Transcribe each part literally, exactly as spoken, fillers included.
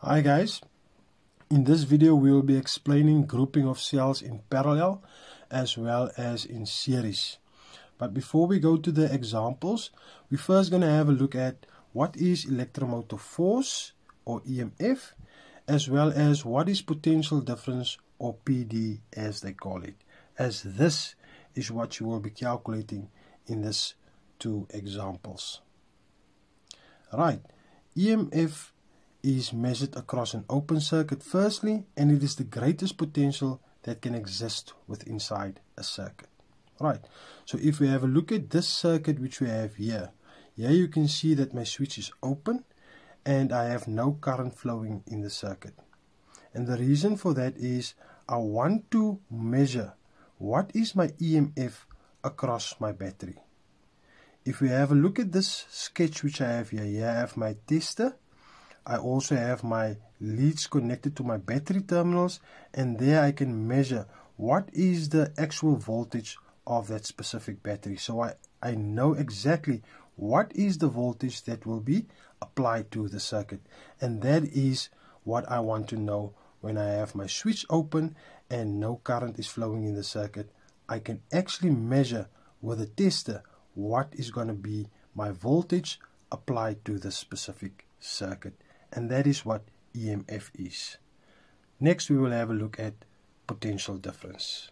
Hi guys, in this video we will be explaining grouping of cells in parallel as well as in series. But before we go to the examples, we're first going to have a look at what is electromotive force or E M F, as well as what is potential difference or P D as they call it, as this is what you will be calculating in these two examples. Right, E M F is measured across an open circuit firstly, and it is the greatest potential that can exist with inside a circuit. Right, so if we have a look at this circuit which we have here, here you can see that my switch is open and I have no current flowing in the circuit. And the reason for that is I want to measure what is my E M F across my battery. If we have a look at this sketch which I have here, here I have my tester. I also have my leads connected to my battery terminals, and there I can measure what is the actual voltage of that specific battery. So I, I know exactly what is the voltage that will be applied to the circuit, and that is what I want to know when I have my switch open and no current is flowing in the circuit. I can actually measure with a tester what is going to be my voltage applied to the specific circuit. And that is what E M F is. Next we will have a look at potential difference.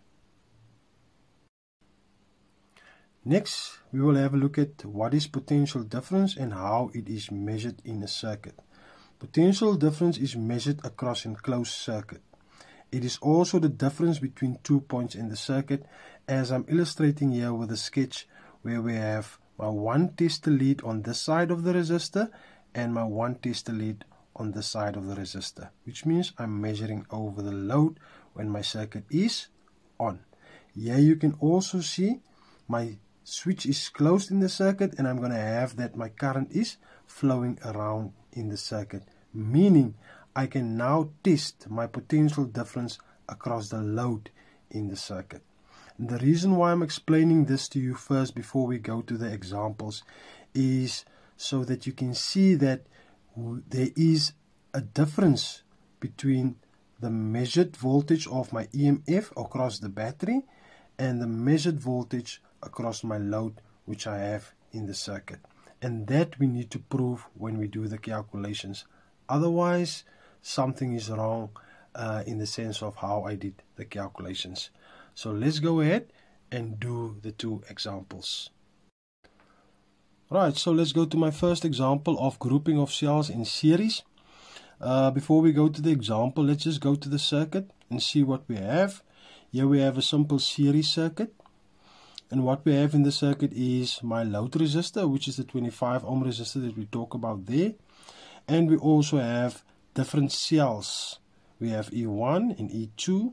Next we will have a look at what is potential difference and how it is measured in a circuit. Potential difference is measured across a closed circuit. It is also the difference between two points in the circuit, as I'm illustrating here with a sketch where we have my one tester lead on this side of the resistor and my one tester lead on the side of the resistor, which means I'm measuring over the load when my circuit is on. Here you can also see my switch is closed in the circuit, and I'm going to have that my current is flowing around in the circuit, meaning I can now test my potential difference across the load in the circuit. And the reason why I'm explaining this to you first before we go to the examples is so that you can see that there is a difference between the measured voltage of my E M F across the battery and the measured voltage across my load which I have in the circuit. And that we need to prove when we do the calculations. Otherwise, something is wrong uh, in the sense of how I did the calculations. So let's go ahead and do the two examples. Right, so let's go to my first example of grouping of cells in series. Uh, before we go to the example, let's just go to the circuit and see what we have. Here we have a simple series circuit. And what we have in the circuit is my load resistor, which is the twenty-five ohm resistor that we talk about there. And we also have different cells. We have E one and E two,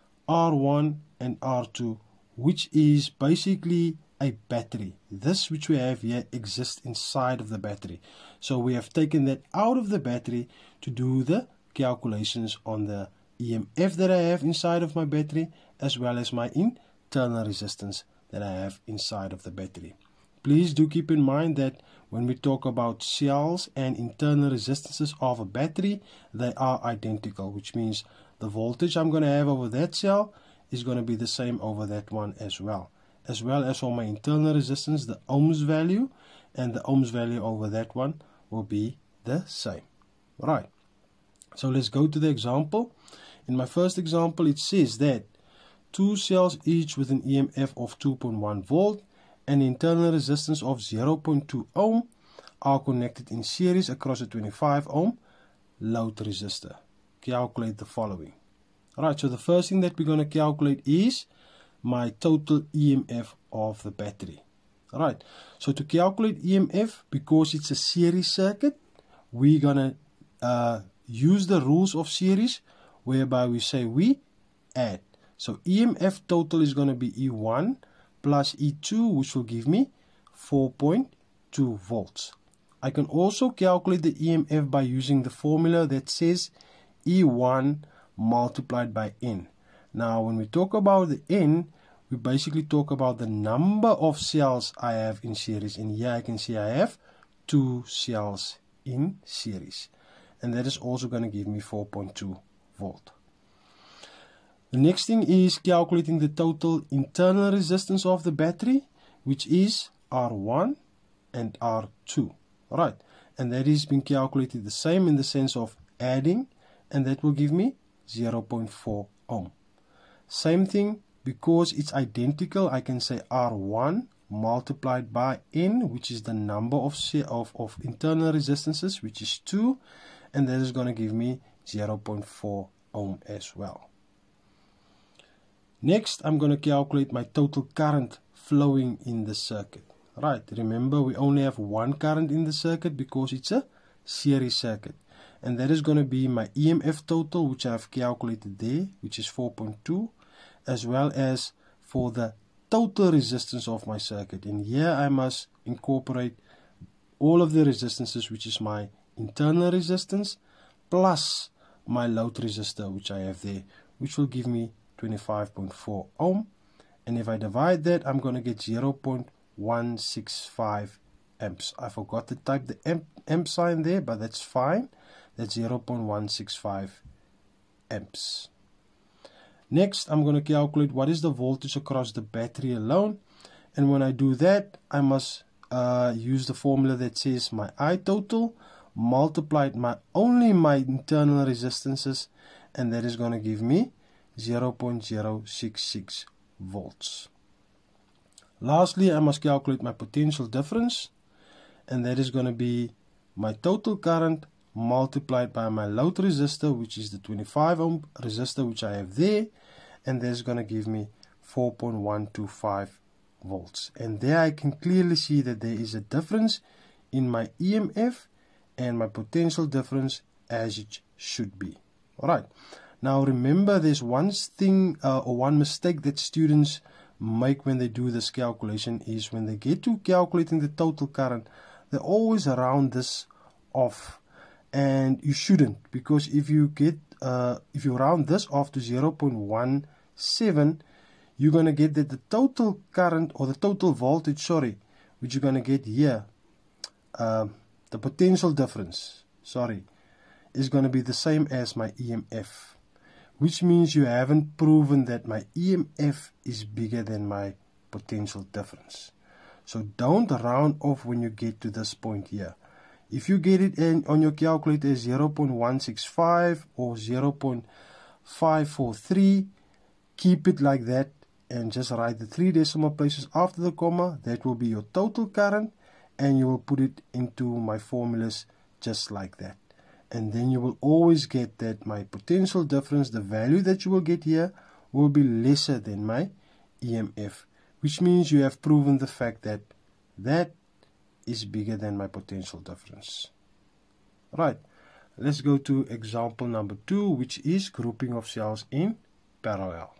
R one and R two, which is basically a battery. This which we have here exists inside of the battery. So we have taken that out of the battery to do the calculations on the E M F that I have inside of my battery, as well as my internal resistance that I have inside of the battery. Please do keep in mind that when we talk about cells and internal resistances of a battery, they are identical, which means the voltage I'm going to have over that cell is going to be the same over that one as well. As well as for my internal resistance, the ohms value and the ohms value over that one will be the same. Right, so let's go to the example. In my first example, it says that two cells each with an E M F of two point one volt and internal resistance of zero point two ohm are connected in series across a twenty-five ohm load resistor. Calculate the following. Alright, so the first thing that we're going to calculate is my total E M F of the battery. Alright, so to calculate E M F, because it's a series circuit, we're going to uh, use the rules of series, whereby we say we add. So E M F total is going to be E one plus E two, which will give me four point two volts. I can also calculate the E M F by using the formula that says E one multiplied by N. Now when we talk about the N, we basically talk about the number of cells I have in series. And here I can see I have two cells in series. and that is also going to give me four point two volt. The next thing is calculating the total internal resistance of the battery, which is R one and R two. Right, and that is being calculated the same in the sense of adding, and that will give me zero point four ohm. Same thing, because it's identical, I can say R one multiplied by N, which is the number of, of, of internal resistances, which is two, and that is going to give me zero point four ohm as well. Next, I'm going to calculate my total current flowing in the circuit. Right, remember we only have one current in the circuit because it's a series circuit. And that is going to be my E M F total, which I have calculated there, which is four point two, as well as for the total resistance of my circuit. And here I must incorporate all of the resistances, which is my internal resistance, plus my load resistor, which I have there, which will give me twenty-five point four ohm. And if I divide that, I'm going to get zero point one six five amps. I forgot to type the amp, amp sign there, but that's fine. That's zero point one six five amps. Next, I'm going to calculate what is the voltage across the battery alone. And when I do that, I must uh, use the formula that says my I total multiplied my only my internal resistances, and that is going to give me zero point zero six six volts. Lastly, I must calculate my potential difference, and that is going to be my total current multiplied by my load resistor, which is the twenty-five ohm resistor which I have there, and that is going to give me four point one two five volts. And there I can clearly see that there is a difference in my E M F and my potential difference as it should be. Alright, now remember, there's one thing uh, or one mistake that students make when they do this calculation is when they get to calculating the total current, they always round this off, and you shouldn't, because if you get uh, if you round this off to zero point one seven, you're going to get that the total current, or the total voltage, sorry, which you're going to get here, uh, the potential difference, sorry, is going to be the same as my E M F, which means you haven't proven that my E M F is bigger than my potential difference. So don't round off when you get to this point here. If you get it in on your calculator as zero point one six five or zero point five four three, keep it like that and just write the three decimal places after the comma. That will be your total current, and you will put it into my formulas just like that. And then you will always get that my potential difference, the value that you will get here, will be lesser than my E M F, which means you have proven the fact that that is bigger than my potential difference. Right, let's go to example number two, which is grouping of cells in parallel.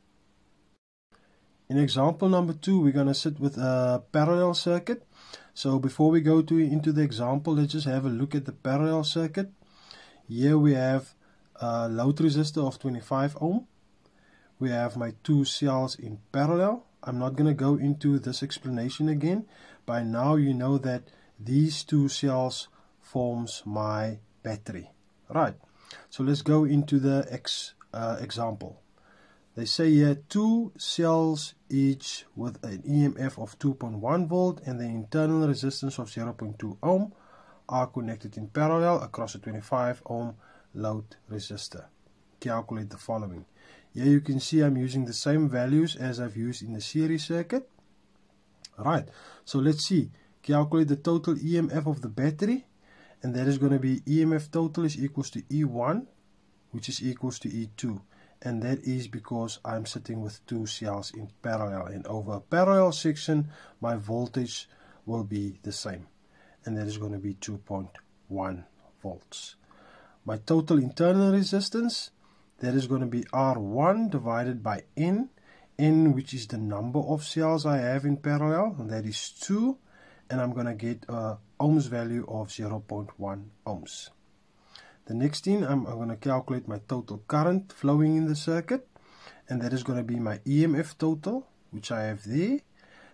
In example number two, we're going to sit with a parallel circuit. So before we go to into the example, let's just have a look at the parallel circuit. Here we have a load resistor of twenty-five ohm. We have my two cells in parallel. I'm not going to go into this explanation again. By now you know that these two cells forms my battery. Right, so let's go into the ex, uh, example. They say here two cells each with an E M F of two point one volt and the internal resistance of zero point two ohm are connected in parallel across a twenty-five ohm load resistor. Calculate the following. Here you can see I'm using the same values as I've used in the series circuit. Right, so let's see. Calculate the total E M F of the battery, and that is going to be E M F total is equals to E one, which is equals to E two. And that is because I'm sitting with two cells in parallel, and over a parallel section my voltage will be the same, and that is going to be two point one volts. My total internal resistance, that is going to be R one divided by N, N which is the number of cells I have in parallel, and that is two, and I'm going to get a ohms value of zero point one ohms. The next thing, I'm, I'm going to calculate my total current flowing in the circuit, and that is going to be my E M F total, which I have there,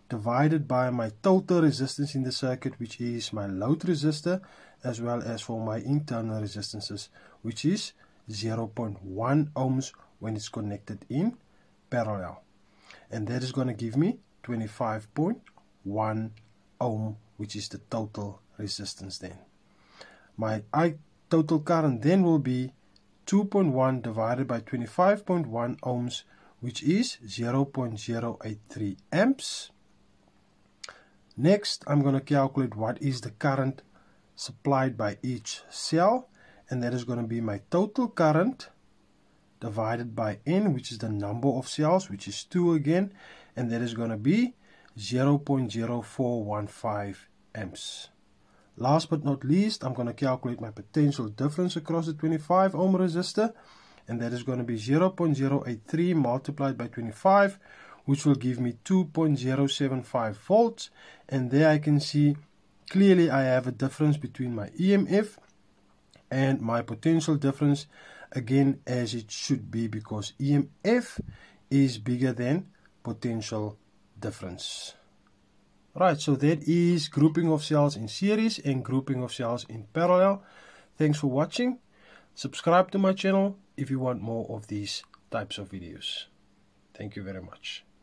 divided by my total resistance in the circuit, which is my load resistor, as well as for my internal resistances, which is zero point one ohms when it's connected in parallel. And that is going to give me twenty-five point one ohm, which is the total resistance then. My I total current then will be two point one divided by twenty-five point one ohms, which is zero point zero eight three amps. Next, I'm going to calculate what is the current supplied by each cell, and that is going to be my total current divided by N, which is the number of cells, which is two again, and that is going to be zero point zero four one five amps. Last but not least, I'm going to calculate my potential difference across the twenty-five ohm resistor, and that is going to be zero point zero eight three multiplied by twenty-five, which will give me two point zero seven five volts. And there I can see clearly I have a difference between my E M F and my potential difference, again as it should be, because E M F is bigger than potential difference. Right, so that is grouping of cells in series and grouping of cells in parallel. Thanks for watching. Subscribe to my channel if you want more of these types of videos. Thank you very much.